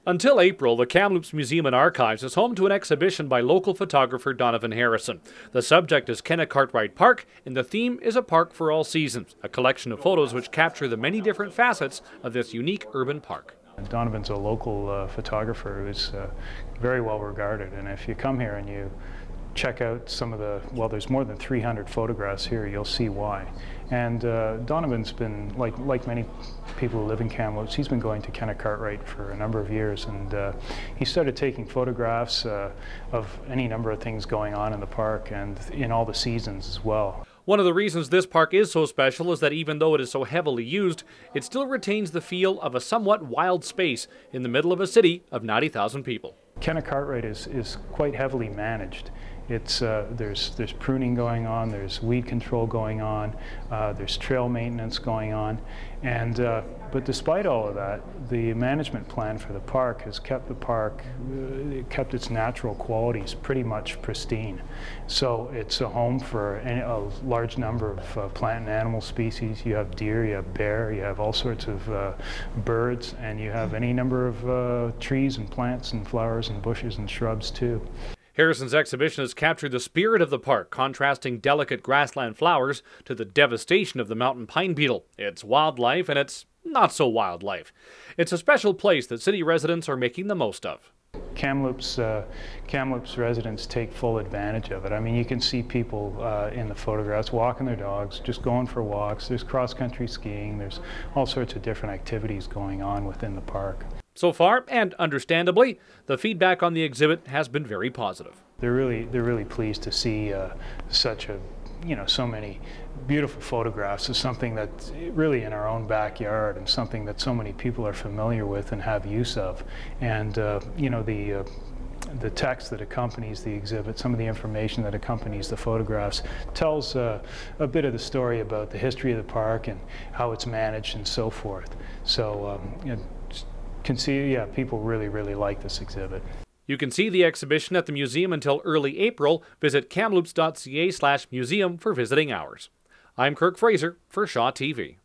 Until April, the Kamloops Museum and Archives is home to an exhibition by local photographer Donovan Harrison. The subject is Kenna Cartwright Park, and the theme is a park for all seasons, a collection of photos which capture the many different facets of this unique urban park. Donovan's a local photographer who's very well regarded, and if you come here and you check out some of the, well, there's more than 300 photographs here, you'll see why. And Donovan's been, like many people who live in Kamloops, he's been going to Kenna Cartwright for a number of years, and he started taking photographs of any number of things going on in the park and in all the seasons as well. One of the reasons this park is so special is that even though it is so heavily used, it still retains the feel of a somewhat wild space in the middle of a city of 90,000 people. Kenna Cartwright is quite heavily managed. It's there's pruning going on, there's weed control going on, there's trail maintenance going on, and but despite all of that, the management plan for the park has kept the park, kept its natural qualities pretty much pristine. So it's a home for a large number of plant and animal species. You have deer, you have bear, you have all sorts of birds, and you have any number of trees and plants and flowers and bushes and shrubs too. Harrison's exhibition has captured the spirit of the park, contrasting delicate grassland flowers to the devastation of the mountain pine beetle. It's wildlife and it's not so wildlife. It's a special place that city residents are making the most of. Kamloops residents take full advantage of it. I mean, you can see people in the photographs walking their dogs, just going for walks. There's cross-country skiing. There's all sorts of different activities going on within the park. So far, and understandably, the feedback on the exhibit has been very positive. They're really pleased to see such a, so many beautiful photographs of something that's really in our own backyard and something that so many people are familiar with and have use of. And the text that accompanies the exhibit, some of the information that accompanies the photographs, tells a bit of the story about the history of the park and how it's managed and so forth. So can see, yeah, people really like this exhibit. You can see the exhibition at the museum until early April. Visit kamloops.ca/museum for visiting hours. I'm Kirk Fraser for Shaw TV.